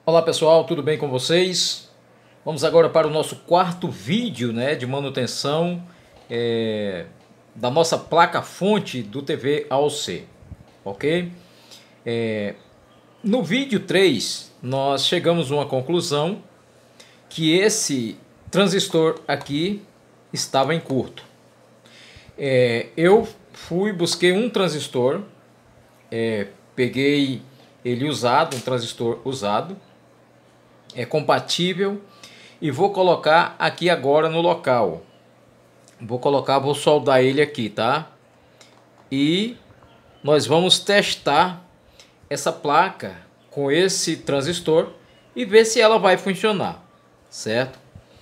Olá pessoal, tudo bem com vocês? Vamos agora para o nosso quarto vídeo, de manutenção da nossa placa-fonte do TV AOC, ok? No vídeo 3 nós chegamos a uma conclusão que esse transistor aqui estava em curto. Eu busquei um transistor, peguei ele usado, um transistor usado, compatível, e vou colocar aqui agora no local. Vou soldar ele aqui, tá? E nós vamos testar essa placa com esse transistor e ver se ela vai funcionar, certo?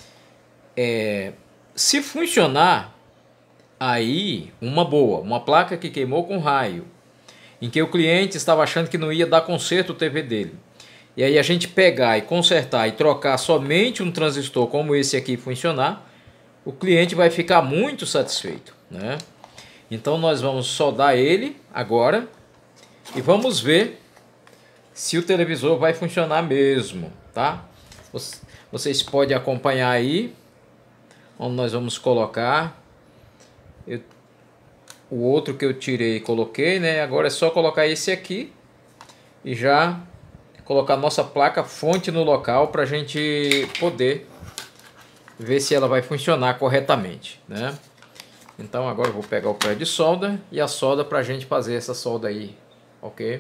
Se funcionar, aí uma placa que queimou com raio, em que o cliente estava achando que não ia dar conserto o TV dele. E aí a gente pegar e consertar e trocar somente um transistor como esse aqui funcionar, o cliente vai ficar muito satisfeito, né? Então nós vamos soldar ele agora e vamos ver se o televisor vai funcionar mesmo, tá? Vocês podem acompanhar aí onde nós vamos colocar. O outro que eu tirei e coloquei, né? Agora é só colocar esse aqui e já colocar nossa placa fonte no local para a gente poder ver se ela vai funcionar corretamente, né? Então agora eu vou pegar o pé de solda e a solda para a gente fazer essa solda aí, ok?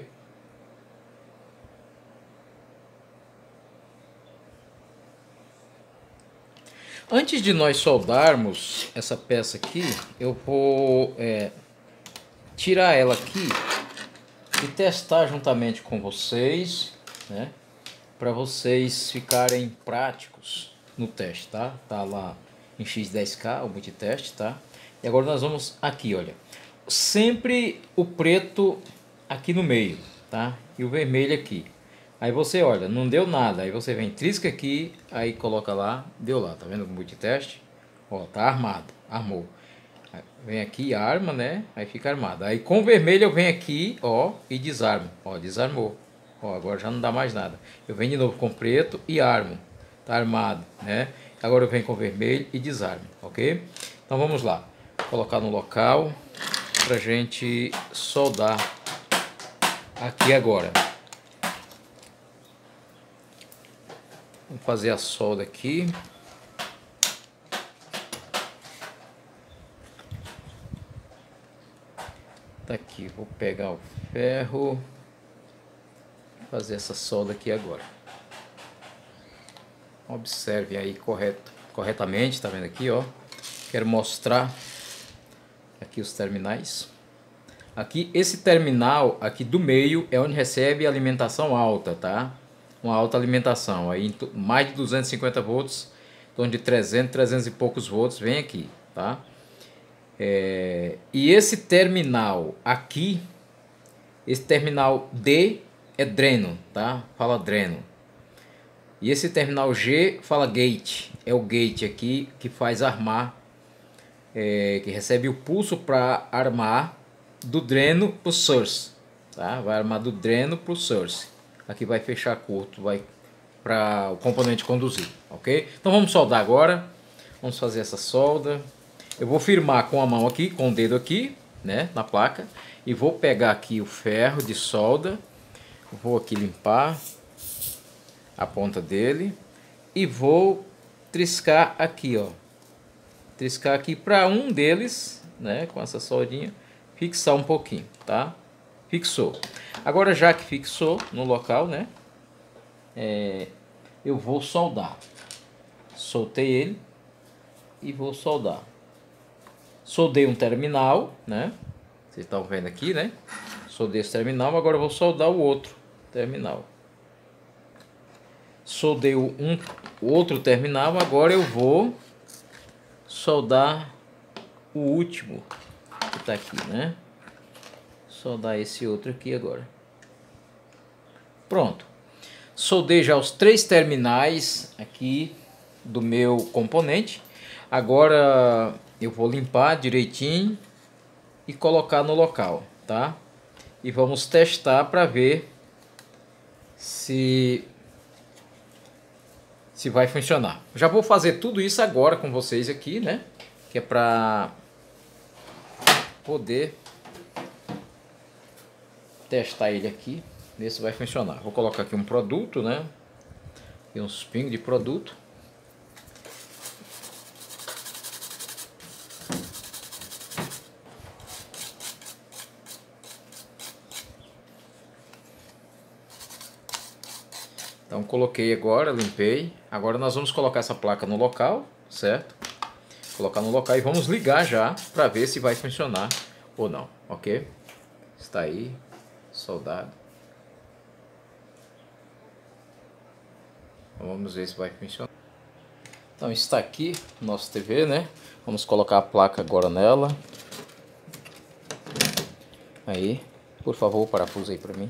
Antes de nós soldarmos essa peça aqui, eu vou tirar ela aqui e testar juntamente com vocês, né? Para vocês ficarem práticos no teste, tá? Tá lá em X10K o multiteste, tá? E agora nós vamos aqui, olha. Sempre o preto aqui no meio, tá? E o vermelho aqui. Aí você olha, não deu nada. Aí você vem, trisca aqui, aí coloca lá, deu lá, tá vendo o multiteste? Ó, tá armado, armou. Aí vem aqui, arma, né? Aí fica armado. Aí com o vermelho eu venho aqui, ó, e desarmo. Ó, desarmou. Ó, agora já não dá mais nada. Eu venho de novo com preto e armo. Tá armado, né? Agora eu venho com vermelho e desarmo, ok? Então vamos lá. Colocar no local pra gente soldar aqui agora. Vamos fazer a solda aqui. Tá aqui, vou pegar o ferro, fazer essa solda aqui agora. Observe aí corretamente, tá vendo aqui, ó. Quero mostrar aqui os terminais. Aqui, esse terminal aqui do meio é onde recebe alimentação alta, tá? Uma alta alimentação, aí mais de 250 volts, em torno de 300, 300 e poucos volts, vem aqui, tá? E esse terminal aqui, esse terminal D é dreno, tá? Fala dreno. E esse terminal G fala gate, é o gate aqui que faz armar, que recebe o pulso para armar do dreno para o source, tá? Vai armar do dreno para o source. Aqui vai fechar curto, vai para o componente conduzir, ok? Então vamos soldar agora, vamos fazer essa solda. Eu vou firmar com a mão aqui, com o dedo aqui, né, na placa, e vou pegar aqui o ferro de solda, vou aqui limpar a ponta dele e vou triscar aqui, ó, triscar aqui para um deles, né, com essa soldinha, fixar um pouquinho, tá? Fixou. Agora já que fixou no local, né, eu vou soldar. Soltei ele e vou soldar. Soldei um terminal, né? Vocês estão vendo aqui, né? Soldei esse terminal, agora eu vou soldar o outro terminal. Soldei o outro terminal, agora eu vou soldar o último que está aqui, né? Soldar esse outro aqui agora. Pronto. Soldei já os 3 terminais aqui do meu componente. Agora eu vou limpar direitinho e colocar no local, tá? E vamos testar para ver se se vai funcionar. Já vou fazer tudo isso agora com vocês aqui, né? Que é para poder testar ele aqui, ver se vai funcionar. Vou colocar aqui um produto, né? E uns pingos de produto. Então coloquei agora, limpei. Agora nós vamos colocar essa placa no local, certo? Colocar no local e vamos ligar já para ver se vai funcionar ou não, ok? Está aí, soldado. Vamos ver se vai funcionar. Então está aqui nosso TV, né? Vamos colocar a placa agora nela. Aí, por favor, o parafuso aí para mim.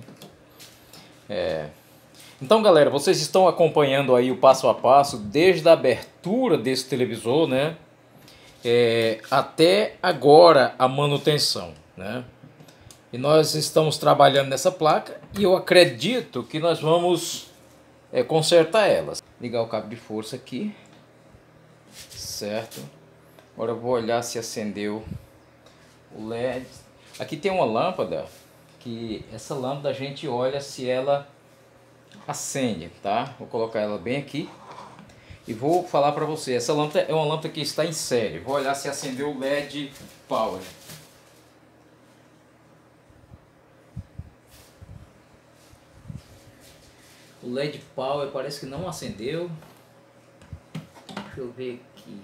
Então, galera, vocês estão acompanhando aí o passo a passo desde a abertura desse televisor, né? Até agora a manutenção, né? E nós estamos trabalhando nessa placa e eu acredito que nós vamos consertar elas. Ligar o cabo de força aqui, certo? Agora eu vou olhar se acendeu o LED. Aqui tem uma lâmpada, que essa lâmpada a gente olha se ela acende, tá? Vou colocar ela bem aqui e vou falar para você. Essa lâmpada é uma lâmpada que está em série. Vou olhar se acendeu o LED Power. O LED Power parece que não acendeu. Deixa eu ver aqui.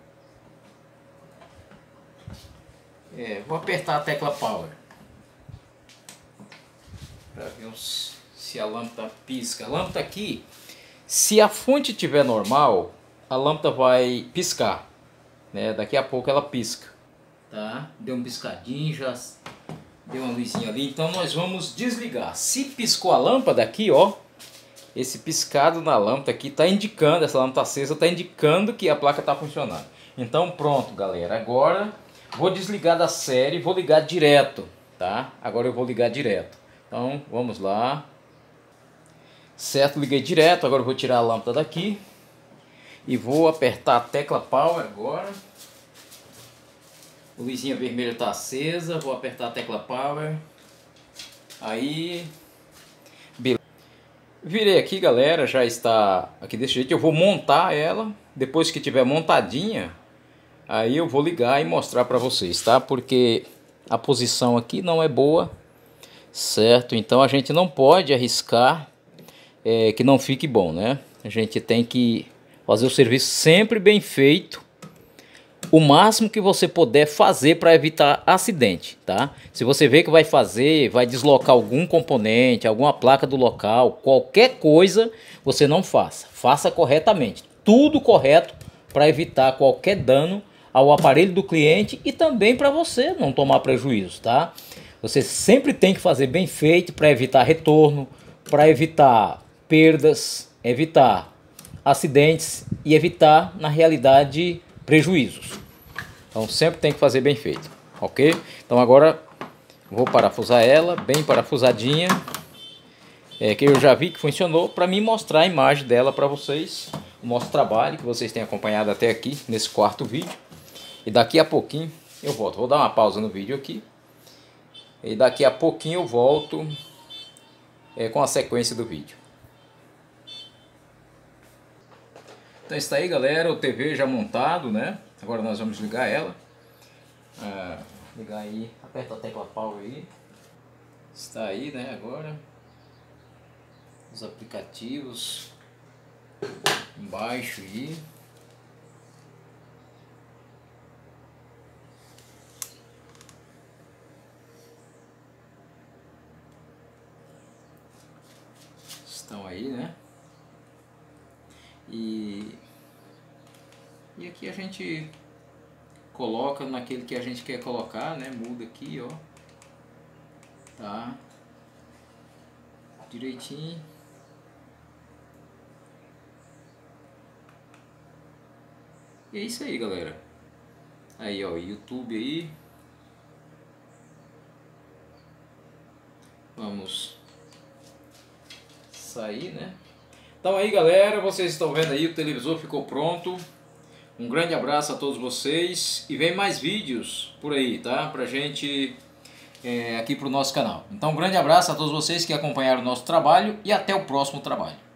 Vou apertar a tecla Power para ver se a lâmpada pisca. A lâmpada aqui, se a fonte estiver normal, a lâmpada vai piscar, né? Daqui a pouco ela pisca, tá? Deu um piscadinho, já deu uma luzinha ali. Então nós vamos desligar. Se piscou a lâmpada aqui, ó, esse piscado na lâmpada aqui está indicando, essa lâmpada acesa está indicando que a placa está funcionando. Então pronto, galera. Agora vou desligar da série, vou ligar direto, tá? Agora eu vou ligar direto. Então vamos lá. Certo, liguei direto. Agora eu vou tirar a lâmpada daqui e vou apertar a tecla Power agora. A luzinha vermelha está acesa. Vou apertar a tecla Power. Aí, beleza. Virei aqui, galera, já está aqui desse jeito. Eu vou montar ela. Depois que tiver montadinha, aí eu vou ligar e mostrar para vocês, tá? Porque a posição aqui não é boa, certo? Então a gente não pode arriscar que não fique bom, né? A gente tem que fazer o serviço sempre bem feito, o máximo que você puder fazer para evitar acidente, tá? Se você vê que vai deslocar algum componente, alguma placa do local, qualquer coisa, você não faça. Faça corretamente, tudo correto para evitar qualquer dano ao aparelho do cliente e também para você não tomar prejuízo, tá? Você sempre tem que fazer bem feito para evitar retorno, para evitar perdas, evitar acidentes e evitar, na realidade, prejuízos. Então sempre tem que fazer bem feito, ok? Então agora vou parafusar ela, bem parafusadinha, que eu já vi que funcionou, para mim mostrar a imagem dela para vocês, o nosso trabalho, que vocês têm acompanhado até aqui, nesse quarto vídeo. E daqui a pouquinho eu volto, vou dar uma pausa no vídeo aqui, e daqui a pouquinho eu volto com a sequência do vídeo. Então está aí, galera, o TV já montado, né? Agora nós vamos ligar ela. Ligar aí, aperta a tecla Power aí. Está aí, né, agora. Os aplicativos embaixo aí. Estão aí, né? E aqui a gente coloca naquele que a gente quer colocar, né? Muda aqui, ó. Tá? Direitinho. E é isso aí, galera. Aí, ó, YouTube aí. Vamos sair, né? Então aí galera, vocês estão vendo aí, o televisor ficou pronto. Um grande abraço a todos vocês e vem mais vídeos por aí, tá? Pra gente aqui pro nosso canal. Então um grande abraço a todos vocês que acompanharam o nosso trabalho e até o próximo trabalho.